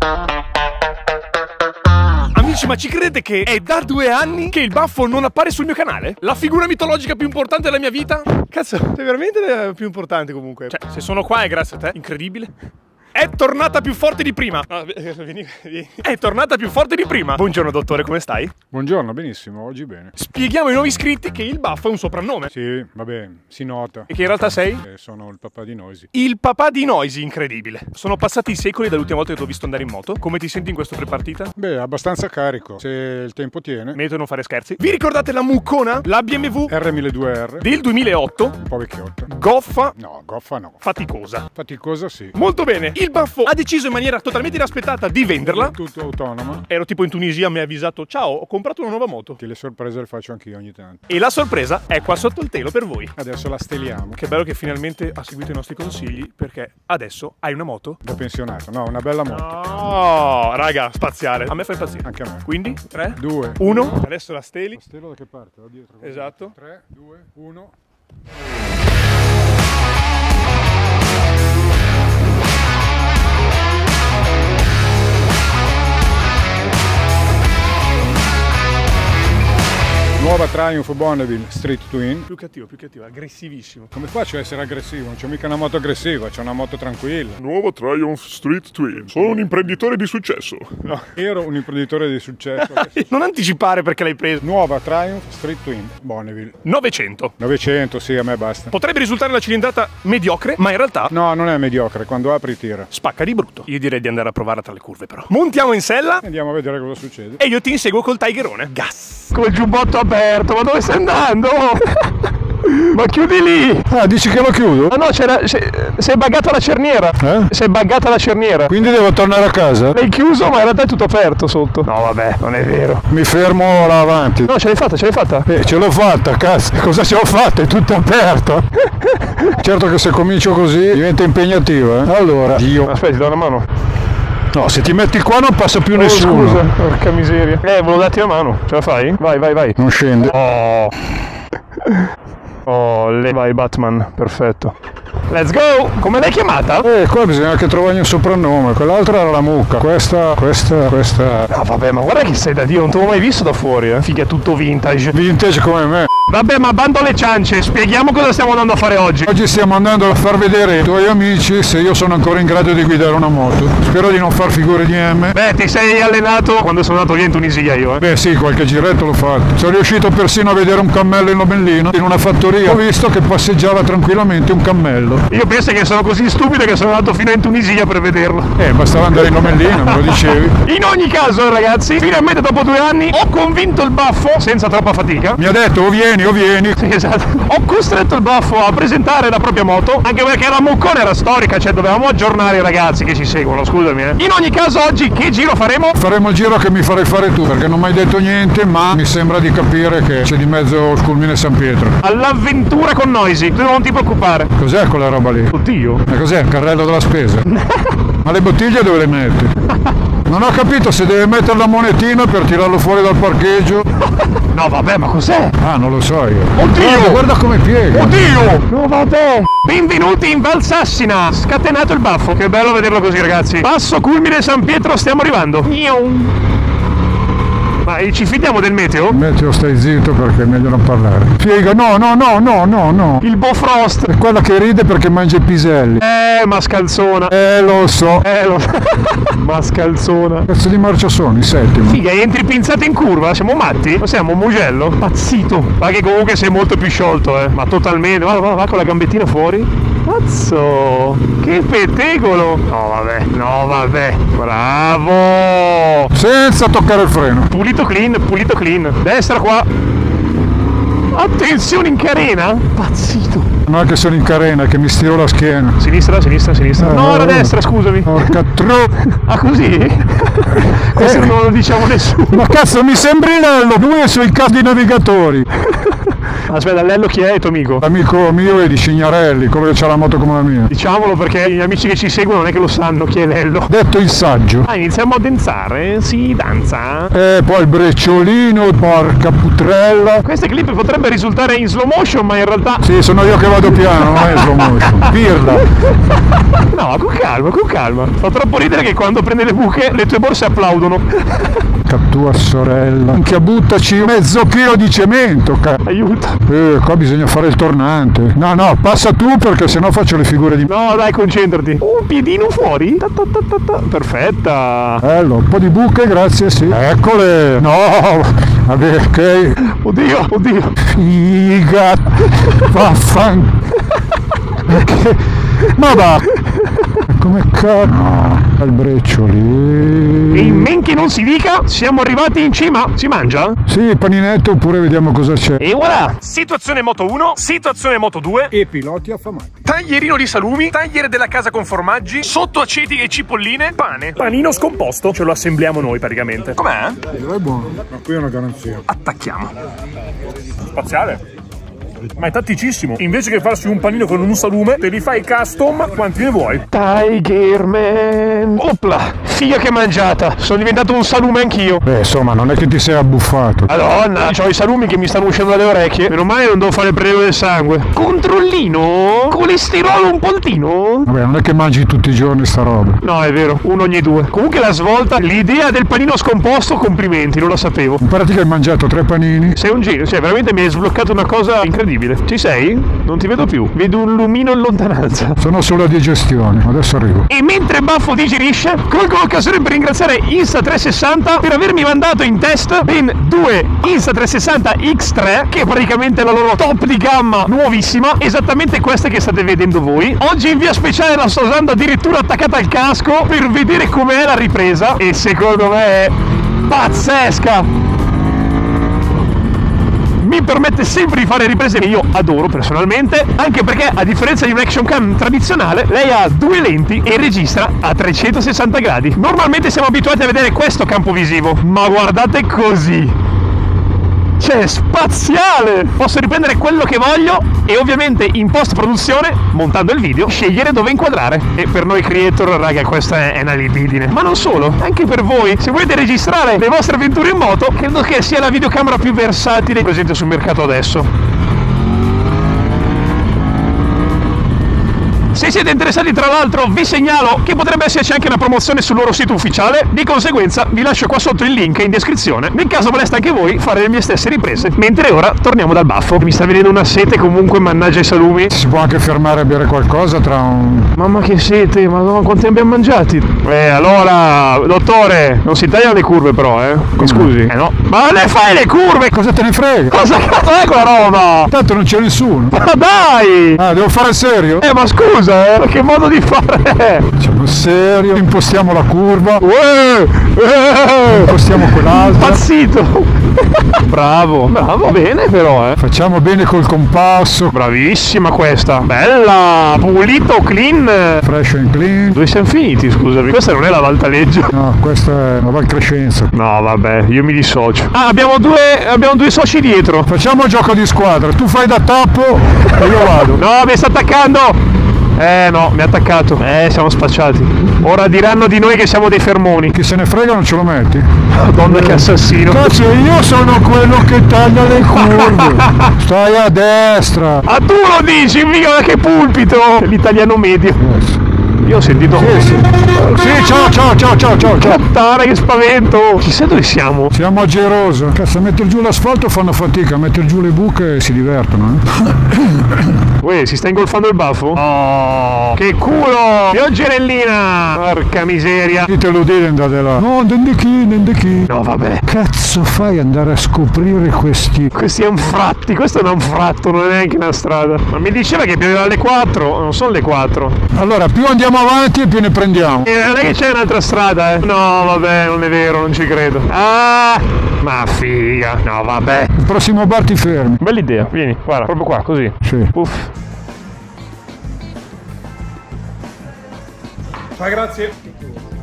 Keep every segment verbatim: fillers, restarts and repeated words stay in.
Amici, ma ci credete che è da due anni che il baffo non appare sul mio canale? La figura mitologica più importante della mia vita? Cazzo, sei veramente la più importante comunque. Cioè, se sono qua è grazie a te, incredibile. È tornata più forte di prima. Ah, vieni, vieni. È tornata più forte di prima. Buongiorno dottore, come stai? Buongiorno, benissimo, oggi bene. Spieghiamo ai nuovi iscritti che il baffo è un soprannome. Sì, vabbè, si nota. E che in realtà sei? Eh, sono il papà di Noisy. Il papà di Noisy, incredibile. Sono passati i secoli dall'ultima volta che ti ho visto andare in moto. Come ti senti in questo prepartita? Beh, abbastanza carico, se il tempo tiene. Meglio non fare scherzi. Vi ricordate la muccona? La B M W R mille due R del duemilaotto? Un po' vecchiotta. Goffa? No, goffa no. Faticosa. Faticosa sì. Molto bene. Il baffo ha deciso in maniera totalmente inaspettata di venderla. Tutto autonoma. Ero tipo in Tunisia, mi ha avvisato: ciao, ho comprato una nuova moto. Che le sorprese le faccio anch'io ogni tanto. E la sorpresa è qua sotto il telo per voi. Adesso la steliamo. Che bello che finalmente ha seguito i nostri consigli, perché adesso hai una moto Da pensionato, no, una bella moto. No, raga, spaziale. A me fa impazzire. Anche a me. Quindi, tre, Due. uno. Adesso la steli. La stella da che parte? Da dietro. Esatto. tre, due, uno. Nuova Triumph Bonneville Street Twin. Più cattivo, più cattivo, aggressivissimo. Come faccio a essere aggressivo? Non c'ho mica una moto aggressiva, c'ho una moto tranquilla. Nuovo Triumph Street Twin. Sono un imprenditore di successo. No, ero un imprenditore di successo. Non anticipare perché l'hai preso. Nuova Triumph Street Twin Bonneville. novecento. novecento, sì, a me basta. Potrebbe risultare una cilindrata mediocre, ma in realtà No, non è mediocre, quando apri tira. spacca di brutto. Io direi di andare a provarla tra le curve però. Montiamo in sella Andiamo a vedere cosa succede. e io ti inseguo col Tigerone. Gas. Col giubbotto aperto, ma dove stai andando? Ma chiudi lì! Ah, dici che lo chiudo? Ma no, c'era. Si è buggata la cerniera! Eh? Si è buggata la cerniera! Quindi devo tornare a casa? L'hai chiuso, ma in realtà è tutto aperto sotto! No, vabbè, non è vero! Mi fermo là avanti. No, ce l'hai fatta, ce l'hai fatta! Eh, ce l'ho fatta, cazzo. Cosa ce l'ho fatta? È tutta aperta. Certo che se comincio così diventa impegnativo, eh. Allora, Dio. Aspetta, ti do una mano! No, se ti metti qua non passa più Oh, nessuno. scusa, porca miseria! Eh, volevo darti una mano! Ce la fai? Vai, vai, vai! Non scende. Oh! Oh, le... vai Batman, perfetto! Let's go! Come l'hai chiamata? Eh, qua bisogna che trovi un soprannome. Quell'altra era la mucca. Questa, questa, questa. Ah, vabbè, ma guarda che sei da Dio, non te l'ho mai visto da fuori, eh! Figa, tutto vintage! Vintage come me. Vabbè, ma bando alle ciance, spieghiamo cosa stiamo andando a fare oggi. Oggi stiamo andando a far vedere ai tuoi amici se io sono ancora in grado di guidare una moto. Spero di non far figure di M. Beh, ti sei allenato quando sono andato via in Tunisia io, eh. Beh sì, qualche giretto l'ho fatto. Sono riuscito persino a vedere un cammello in Lomellino. In una fattoria ho visto che passeggiava tranquillamente un cammello. Io penso che sono così stupido che sono andato fino in Tunisia per vederlo. Eh, bastava andare in Lomellino, me lo dicevi. In ogni caso, ragazzi, finalmente dopo due anni ho convinto il baffo, senza troppa fatica. Mi ha detto o vieni o vieni. Sì, esatto. Ho costretto il baffo a presentare la propria moto, anche perché la muccona era storica, cioè dovevamo aggiornare i ragazzi che ci seguono, scusami, eh. In ogni caso, oggi che giro faremo? Faremo il giro che mi farei fare tu, perché non mi hai detto niente, ma mi sembra di capire che c'è di mezzo Sculmine San Pietro. All'avventura con Noisy, tu non ti preoccupare. Cos'è quella roba lì? Oddio. Ma cos'è? Il carrello della spesa? Ma le bottiglie dove le metti? Non ho capito se deve mettere la monetina per tirarlo fuori dal parcheggio. No, vabbè, ma cos'è? Ah, non lo so io. Oddio! Guarda, guarda come piega. Oddio! No, vabbè! Benvenuti in Valsassina! Scatenato il baffo. Che bello vederlo così, ragazzi. Passo Culmine San Pietro, stiamo arrivando. Ma ci fidiamo del meteo? Meteo, stai zitto perché è meglio non parlare. Piega, no, no, no, no, no, no. Il Bofrost. È quella che ride perché mangia i piselli. Eh, mascalzona. Eh, lo so. Eh, lo so. Mascalzona. Cazzo di marcia sono, i settimo. Figa, entri pinzato in curva? Siamo matti? O siamo un Mugello? Pazzito. Ma che comunque sei molto più sciolto, eh. Ma totalmente. Va, va, va con la gambettina fuori. Cazzo. Che pettegolo. No, vabbè. No, vabbè. Bravo. Senza toccare il freno. Pulito clean, pulito clean. Destra qua. Attenzione in carena. Pazzito. Non è che sono in carena, è che mi stiro la schiena. Sinistra, sinistra, sinistra. Eh, No, era no. destra, scusami. Porca tro... Ah, così? Questo Eh. non lo diciamo nessuno. Ma cazzo, mi sembri Nello, lui e i suoi cazzo di navigatori. Aspetta, Lello chi è? Il tuo amico? Amico mio è di Signarelli, quello che c'ha la moto come la mia. Diciamolo perché gli amici che ci seguono non è che lo sanno chi è Lello. Detto il saggio. Ah, iniziamo a danzare? Si danza? E poi il brecciolino, porca putrella. Queste clip potrebbe risultare in slow motion, ma in realtà... Sì, sono io che vado piano, non è slow motion. Pirla. No, con calma, con calma. Fa troppo ridere che quando prende le buche le tue borse applaudono. Ca tua sorella. Anche buttaci mezzo chilo di cemento, ca... Aiuto. Eh, qua bisogna fare il tornante. No, no, passa tu perché sennò faccio le figure di... No, dai, concentrati. Un piedino fuori. Ta ta ta ta ta. Perfetta. Bello, un po' di buche, grazie, sì. Eccole. No, vabbè, ok. Oddio, oddio. Figa. Vaffan. Ok. Ma va. Come cazzo. Al breccioli. E in men che non si dica, siamo arrivati in cima. Si mangia? Sì, paninetto oppure vediamo cosa c'è. E voilà. Situazione Moto uno, situazione Moto due. E piloti affamati. Taglierino di salumi, tagliere della casa con formaggi, sottoaceti e cipolline, pane. Panino scomposto, ce lo assembliamo noi praticamente. Com'è? È buono, ma qui è una garanzia. Attacchiamo. Spaziale. Ma è tatticissimo. Invece che farsi un panino con un salume, te li fai custom quanti ne vuoi. Tigerman. Opla, figa che mangiata. Sono diventato un salume anch'io. Beh, insomma, non è che ti sei abbuffato. Madonna, ho i salumi che mi stanno uscendo dalle orecchie. Meno male non devo fare il prelievo del sangue. Controllino? Colesterolo un poltino? Vabbè, non è che mangi tutti i giorni sta roba. No, è vero, uno ogni due. Comunque la svolta, l'idea del panino scomposto, complimenti, non lo sapevo. In pratica hai mangiato tre panini. Sei un genio, cioè veramente mi hai sbloccato una cosa incredibile. Ci sei? Non ti vedo più. Vedo un lumino in lontananza. Sono sulla digestione, adesso arrivo. E mentre Baffo digerisce, colgo l'occasione per ringraziare Insta trecentosessanta per avermi mandato in test ben due Insta trecentosessanta X tre, che è praticamente la loro top di gamma nuovissima, esattamente queste che state vedendo voi. Oggi in via speciale la sto usando addirittura attaccata al casco per vedere com'è la ripresa, e secondo me è pazzesca. Mi permette sempre di fare riprese che io adoro personalmente, anche perché a differenza di un action cam tradizionale, lei ha due lenti e registra a trecentosessanta gradi. Normalmente siamo abituati a vedere questo campo visivo, ma guardate così. C'è spaziale! Posso riprendere quello che voglio e ovviamente in post produzione, montando il video, scegliere dove inquadrare. E per noi creator, raga, questa è una libidine. Ma non solo, anche per voi, se volete registrare le vostre avventure in moto, credo che sia la videocamera più versatile presente sul mercato adesso. Se siete interessati, tra l'altro, vi segnalo che potrebbe esserci anche una promozione sul loro sito ufficiale. Di conseguenza vi lascio qua sotto il link in descrizione, nel caso voleste anche voi fare le mie stesse riprese. Mentre ora torniamo dal Baffo. Mi sta venendo una sete comunque, mannaggia i salumi. Si può anche fermare a bere qualcosa tra un... Mamma che sete, madonna, quanti ne abbiamo mangiati? Eh, allora, dottore, non si tagliano le curve però, eh? Mi scusi? Eh no. Ma ne fai le curve? Cosa te ne frega? Cosa cazzo è quella roba? Tanto non c'è nessuno. Ma dai! Ah, devo fare il serio? Eh, ma scusa! Eh, che modo di fare? Facciamo serio, impostiamo la curva, uè, uè, impostiamo quell'altra. Impazzito! Bravo, bravo, bene però, eh. Facciamo bene col compasso. Bravissima questa. Bella, pulito, clean. Fresh and clean. Dove siamo finiti, scusami? Questa non è la Valtaleggio. No, questa è la Val Crescenza. No, vabbè, io mi dissocio. Ah, abbiamo due, abbiamo due soci dietro. Facciamo un gioco di squadra, tu fai da tappo e io vado. No, mi sta attaccando. Eh no, mi ha attaccato. Eh, siamo spacciati. Ora diranno di noi che siamo dei fermoni. Chi se ne frega, non ce lo metti? Madonna, che assassino. Cazzo, io sono quello che taglia le curve. Stai a destra. Ah, tu lo dici, mica che pulpito. L'italiano medio. Yes. Io ho sentito. Sì, sì. Sì, ciao, ciao, ciao, ciao, ciao, ciao. Puttana, che spavento. Chissà dove siamo. Siamo a Gerosa. Cazzo, a mettere giù l'asfalto fanno fatica, a mettere giù le buche si divertono, eh. Uè, si sta ingolfando il Baffo? Oh, che culo! Pioggerellina! Porca miseria! Ditelo dire, andate là. No, dende chi, dende chi. No, vabbè. Cazzo fai andare a scoprire questi... Questi anfratti, questo è un anfratto, non è neanche una strada. Ma mi diceva che pioveva alle quattro, non sono le quattro. Allora, più andiamo avanti e più ne prendiamo. E non è che c'è un'altra strada, eh? No, vabbè, non è vero, non ci credo. Ah! Ma figa! No, vabbè. Il prossimo bar ti fermi. Bella idea, vieni, guarda, proprio qua, così. Sì. Uff. Ah, grazie.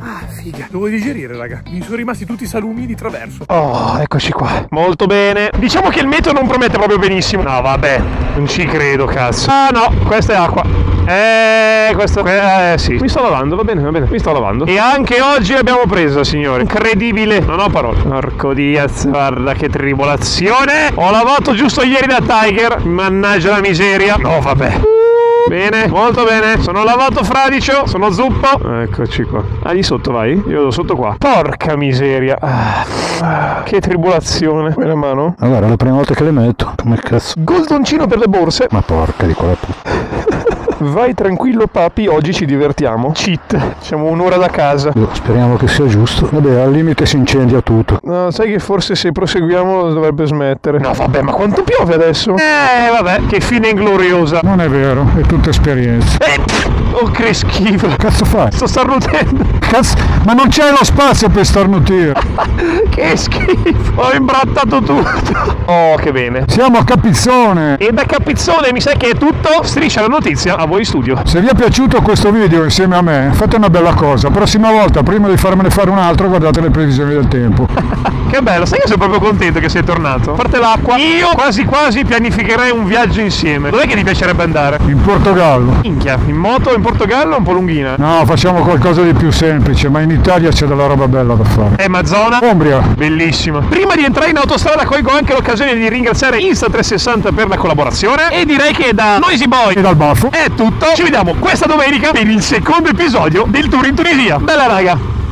Ah, figa. Devo digerire, raga. Mi sono rimasti tutti i salumi di traverso. Oh, eccoci qua. Molto bene. Diciamo che il meteo non promette proprio benissimo. No, vabbè. Non ci credo, cazzo. Ah, no. Questa è acqua. Eh, questo... Eh, sì. Mi sto lavando, va bene, va bene. Mi sto lavando. E anche oggi l'abbiamo presa, signore. Incredibile. Non ho parole. Porco Diaz, guarda che tribolazione. Ho lavato giusto ieri da Tiger. Mannaggia la miseria. No, vabbè. Bene, molto bene. Sono lavato fradicio, sono zuppo. Eccoci qua. Ah, di sotto vai? Io vado sotto qua. Porca miseria. Ah, ah, che tribolazione. Vuoi la mano? Allora, è la prima volta che le metto. Come cazzo? Goldoncino per le borse. Ma porca di quella puttana. Vai tranquillo papi, oggi ci divertiamo. Cheat. Siamo un'ora da casa. Speriamo che sia giusto. Vabbè, al limite si incendia tutto. No, sai che forse se proseguiamo dovrebbe smettere. No, vabbè, ma quanto piove adesso? Eh, vabbè, che fine ingloriosa. Non è vero, è tutta esperienza. Eh, oh, che schifo. Cazzo fai? Sto starnutendo. Cazzo, ma non c'è lo spazio per starnutire. Che schifo. Ho imbrattato tutto. Oh, che bene. Siamo a Capizzone. E da Capizzone mi sa che è tutto. Striscia la notizia a voi in studio. Se vi è piaciuto questo video insieme a me, fate una bella cosa. Prossima volta, prima di farmene fare un altro, guardate le previsioni del tempo. Che bello, sai che sono proprio contento che sei tornato. A parte l'acqua, io quasi quasi pianificherei un viaggio insieme. Dov'è che ti piacerebbe andare? In Portogallo. Minchia, in moto in Portogallo è un po' lunghina. No, facciamo qualcosa di più semplice, ma in Italia c'è della roba bella da fare. Eh, ma zona? Umbria. Bellissima. Prima di entrare in autostrada colgo anche l'occasione di ringraziare Insta trecentosessanta per la collaborazione e direi che da Noisy Boy E dal baffo è tutto. Ci vediamo questa domenica per il secondo episodio del tour in Tunisia. Bella raga.